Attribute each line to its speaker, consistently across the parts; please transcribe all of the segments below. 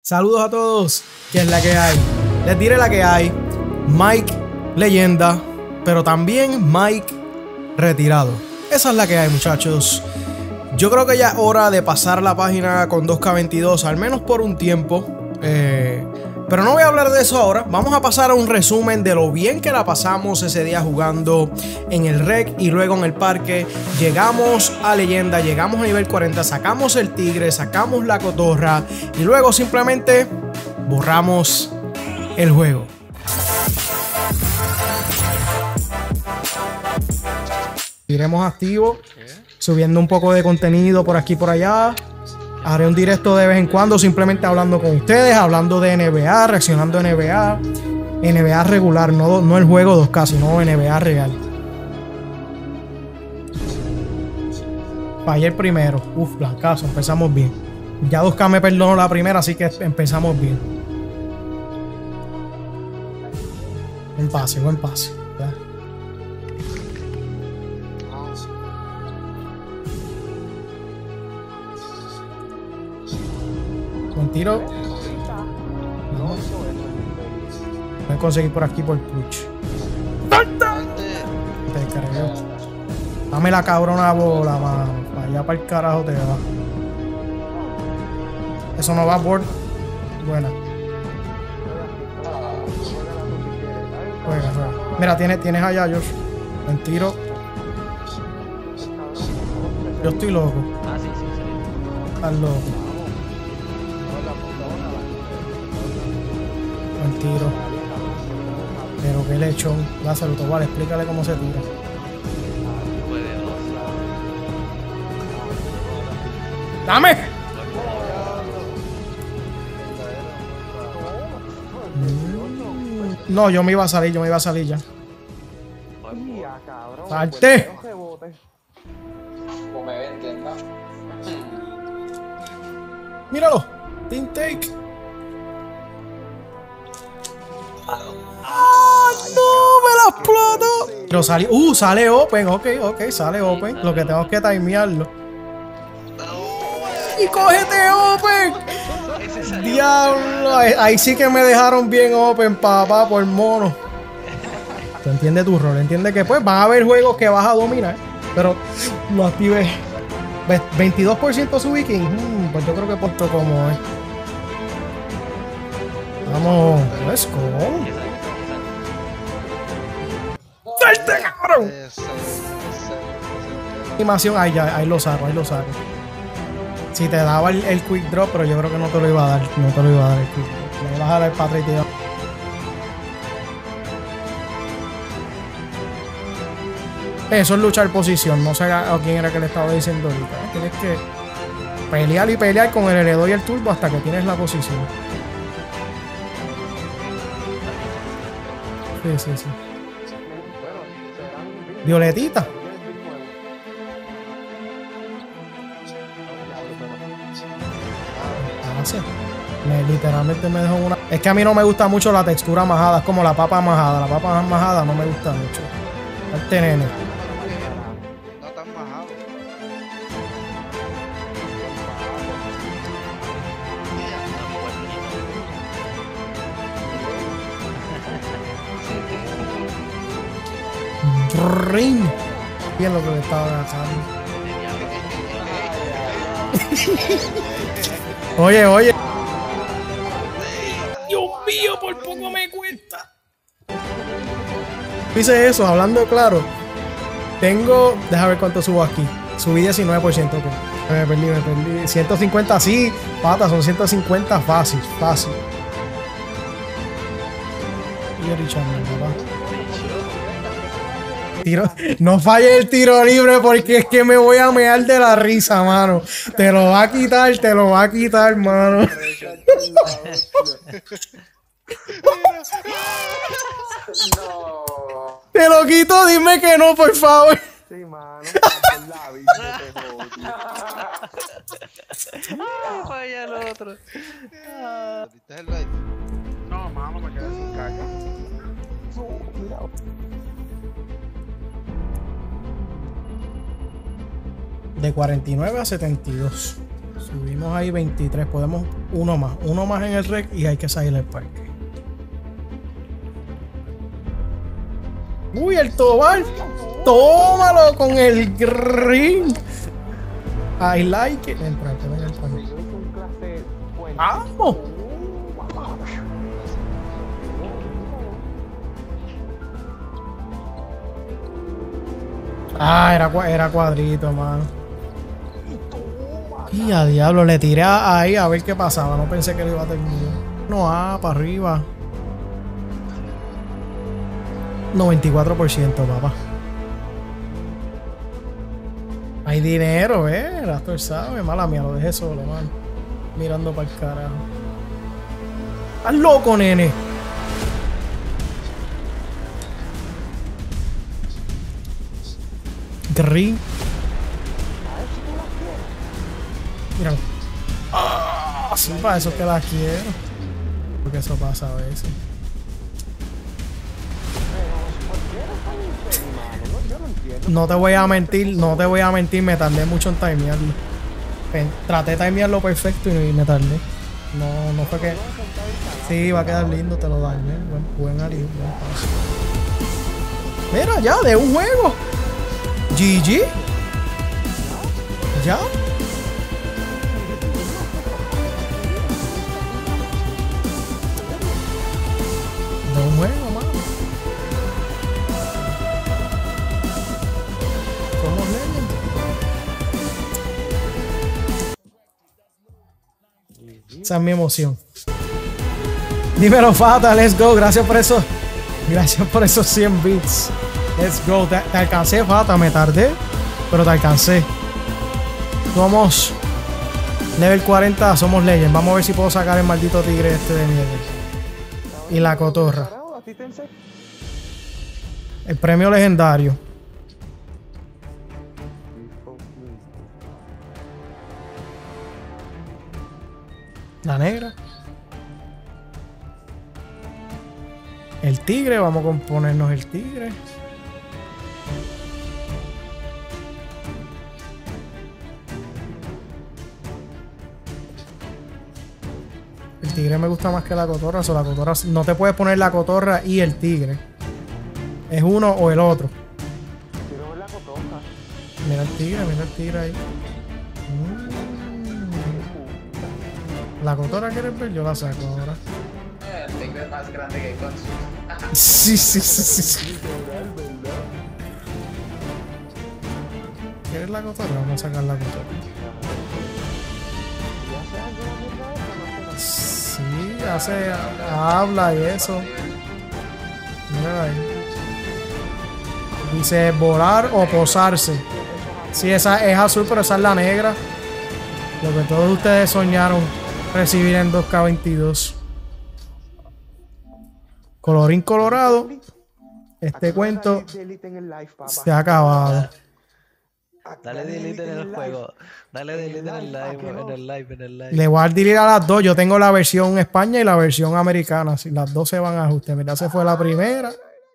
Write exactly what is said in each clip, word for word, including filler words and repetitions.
Speaker 1: Saludos a todos, ¿qué es la que hay? Les diré la que hay. Mike, leyenda, pero también Mike, retirado. Esa es la que hay, muchachos. Yo creo que ya es hora de pasar la página con dos K veintidós, al menos por un tiempo. Eh, pero no voy a hablar de eso ahora. Vamos a pasar a un resumen de lo bien que la pasamos ese día jugando en el rec y luego en el parque. Llegamos a leyenda, llegamos a nivel cuarenta, sacamos el tigre, sacamos la cotorra y luego simplemente borramos el juego. Iremos activos, subiendo un poco de contenido por aquí y por allá. Haré un directo de vez en cuando, simplemente hablando con ustedes, hablando de N B A, reaccionando a N B A. N B A regular, no, no el juego dos K, sino N B A real. Fallé el primero. Uf, blancazo, empezamos bien. Ya dos K me perdonó la primera, así que empezamos bien. Buen pase, buen pase. ¿Ya? Un tiro. No. Voy a conseguir por aquí por clutch. Te cargué. Dame la cabrona bola, mano. Para allá para el carajo te va. Eso no va por. Buena. Juega, juega. Mira, tienes, tienes allá, Josh. Un tiro. Yo estoy loco.
Speaker 2: Ah, sí, sí, sí.
Speaker 1: Estás loco. Un tiro. Pero qué lechón. Lázaro, Tobal, explícale cómo se tira. ¡Dame! Mm. No, yo me iba a salir, yo me iba a salir ya. ¡Salte! ¡Míralo! ¡Team take! ¡Ah, no! ¡Me la exploto! Pero sale... ¡Uh! Sale open. Ok, ok, sale open. Lo que tengo es que timearlo. ¡Y cógete open! ¡Diablo! Ahí, ahí sí que me dejaron bien open, papá, por mono. Tú entiendes tu rol. Entiendes que pues van a haber juegos que vas a dominar. Pero lo activé. veintidós por ciento su viking. Hmm, pues yo creo que puesto como es. Vamos, let's go. ¡Salte, cabrón! Animación, ahí ya, ahí lo saco, ahí lo saco. Si te daba el, el quick drop, pero yo creo que no te lo iba a dar. No te lo iba a dar el quick drop. Me vas a dar el patre y te iba. Eso es luchar posición. No sé a quién era que le estaba diciendo ahorita. Tienes que pelear y pelear con el heredor y el turbo hasta que tienes la posición. Sí, sí, sí. Violetita. Me, literalmente me dejó una. Es que a mí no me gusta mucho la textura majada. Es como la papa majada. La papa majada no me gusta mucho. Este nene.
Speaker 3: No tan majado.
Speaker 1: Ring. Bien lo que le estaba agachando. Oye, oye. Dios mío, por poco me cuesta. Dice eso, hablando claro. Tengo. Deja ver cuánto subo aquí. Subí diecinueve por ciento. Okay. Me perdí, me perdí. ciento cincuenta, sí, pata, son ciento cincuenta fácil, fácil. Y Richard, papá. Tiro, no falle el tiro libre porque es que me voy a mear de la risa, mano. Te lo va a quitar, te lo va a quitar, mano.
Speaker 4: No.
Speaker 1: Te lo quito, dime que no, por favor.
Speaker 4: Sí, mano.
Speaker 2: Ah, falla el otro. Ah.
Speaker 3: ¿Viste el live?
Speaker 4: No, mano, me quedé sin caca. Mira.
Speaker 1: De cuarenta y nueve a setenta y dos. Subimos. Tenemos ahí veintitrés. Podemos uno más. Uno más en el rec y hay que salir del parque. Uy, el Tobar. Tómalo con el green. I like it. Entra, entra, entra, entra. ¡Vamos! Ah, era, era cuadrito, mano. Y a diablo, le tiré ahí a ver qué pasaba. No pensé que lo iba a terminar. No, ah, para arriba. noventa y cuatro por ciento, papá. Hay dinero, eh. Raptor sabe. Mala mía, lo dejé solo, mano. Mirando para el carajo. ¡Estás loco, nene! Green. Míralo. Ah, sí, para eso que la quiero. Porque eso pasa a veces. No te voy a mentir, no te voy a mentir, me tardé mucho en timearlo. Traté de timearlo perfecto y me tardé. No, no fue que. Sí, va a quedar lindo, te lo dañé. Buen, buen alivio, buen paso. Mira, ya, de un juego. G G. Ya. De un juego, mano. Somos Legends. Esa es mi emoción. Dímelo, Fata, let's go. Gracias por eso. Gracias por esos cien bits. Let's go. Te, te alcancé, Fata. Me tardé, pero te alcancé. Somos level cuarenta, somos Legends. Vamos a ver si puedo sacar el maldito tigre este de mierda. Y la cotorra. El premio legendario. La negra. El tigre, vamos a componernos el tigre. El tigre me gusta más que la cotorra. O sea, la cotorra, no te puedes poner la cotorra y el tigre. Es uno o el otro. Mira el tigre, mira el tigre ahí. Mm. ¿La cotorra quieres ver? Yo la saco ahora.
Speaker 5: El tigre es más grande que con su...
Speaker 1: Sí, sí, sí, sí, sí. ¿Quieres la cotorra? Vamos a sacar la cotorra. Sí, hace, habla y eso. Mira ahí. Dice volar o posarse. Sí, esa es azul, pero esa es la negra. Lo que todos ustedes soñaron recibir en dos K veintidós. Colorín colorado. Este cuento se ha acabado.
Speaker 2: Dale delete en el juego. Dale delete en el live, en el live, en el live.
Speaker 1: Le voy a dar delete a las dos. Yo tengo la versión España y la versión americana. Si las dos se van a ajustar. Mira, se fue la primera.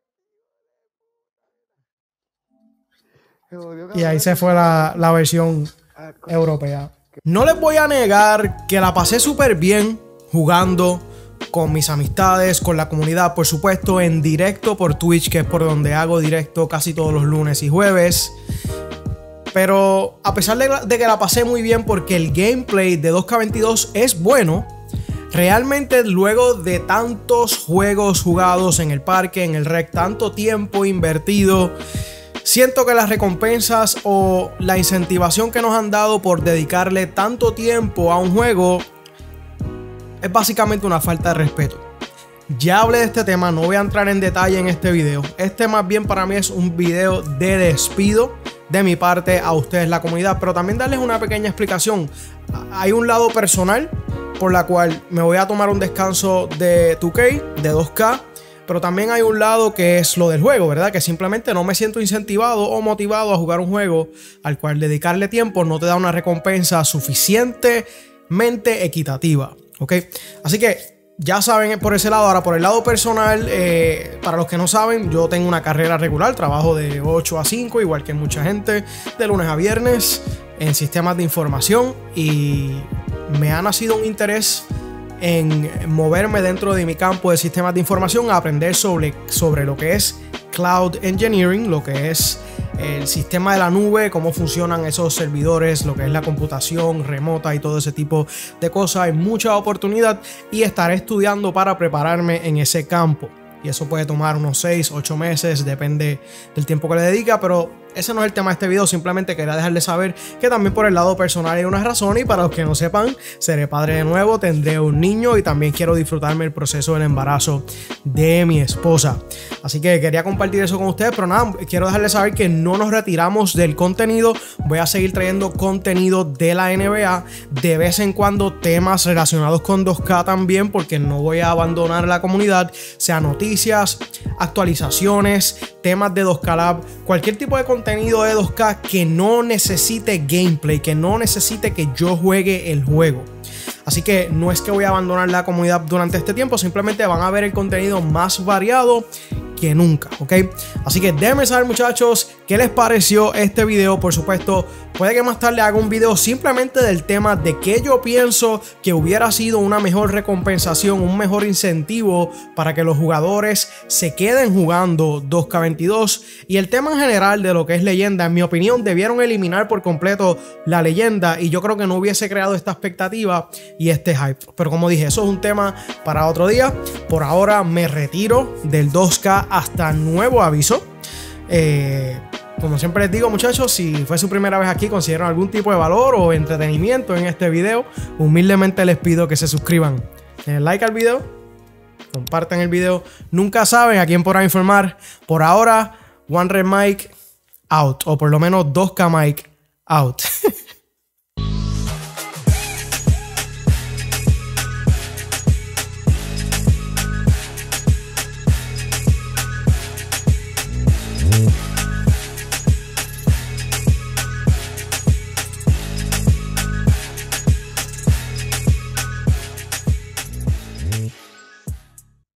Speaker 1: Y ahí se fue la, la versión europea. No les voy a negar que la pasé súper bien jugando con mis amistades, con la comunidad, por supuesto, en directo por Twitch, que es por donde hago directo casi todos los lunes y jueves. Pero a pesar de, de que la pasé muy bien porque el gameplay de dos K veintidós es bueno, realmente luego de tantos juegos jugados en el parque, en el rec, tanto tiempo invertido, siento que las recompensas o la incentivación que nos han dado por dedicarle tanto tiempo a un juego es básicamente una falta de respeto. Ya hablé de este tema, no voy a entrar en detalle en este video. Este más bien para mí es un video de despido de mi parte a ustedes, la comunidad, pero también darles una pequeña explicación. Hay un lado personal por la cual me voy a tomar un descanso de dos K, de dos K, pero también hay un lado que es lo del juego, ¿verdad? Que simplemente no me siento incentivado o motivado a jugar un juego al cual dedicarle tiempo no te da una recompensa suficientemente equitativa, ¿ok? Así que ya saben por ese lado. Ahora por el lado personal, eh, para los que no saben, yo tengo una carrera regular, trabajo de ocho a cinco, igual que mucha gente, de lunes a viernes en sistemas de información, y me ha nacido un interés en moverme dentro de mi campo de sistemas de información a aprender sobre, sobre lo que es Cloud Engineering, lo que es el sistema de la nube, cómo funcionan esos servidores, lo que es la computación remota y todo ese tipo de cosas. Hay mucha oportunidad y estaré estudiando para prepararme en ese campo. Y eso puede tomar unos seis, ocho meses, depende del tiempo que le dedica, pero ese no es el tema de este video. Simplemente quería dejarles saber que también por el lado personal hay una razón, y para los que no sepan, seré padre de nuevo, tendré un niño y también quiero disfrutarme el proceso del embarazo de mi esposa. Así que quería compartir eso con ustedes, pero nada, quiero dejarles saber que no nos retiramos del contenido. Voy a seguir trayendo contenido de la N B A, de vez en cuando temas relacionados con dos K también, porque no voy a abandonar la comunidad, sea noticias, actualizaciones, temas de dos K Lab, cualquier tipo de contenido de dos K que no necesite gameplay, que no necesite que yo juegue el juego. Así que no es que voy a abandonar la comunidad durante este tiempo, simplemente van a ver el contenido más variado que nunca, ¿ok? Así que déjenme saber, muchachos, qué les pareció este video. Por supuesto, puede que más tarde haga un video simplemente del tema de qué yo pienso que hubiera sido una mejor recompensación, un mejor incentivo para que los jugadores se queden jugando dos K veintidós, y el tema en general de lo que es leyenda. En mi opinión, debieron eliminar por completo la leyenda y yo creo que no hubiese creado esta expectativa y este hype. Pero como dije, eso es un tema para otro día. Por ahora me retiro del dos K hasta nuevo aviso. Eh, como siempre les digo, muchachos, si fue su primera vez aquí, consideran algún tipo de valor o entretenimiento en este video, humildemente les pido que se suscriban, den like al video, compartan el video. Nunca saben a quién podrá informar. Por ahora, One Red Mike out, o por lo menos dos K Mike out.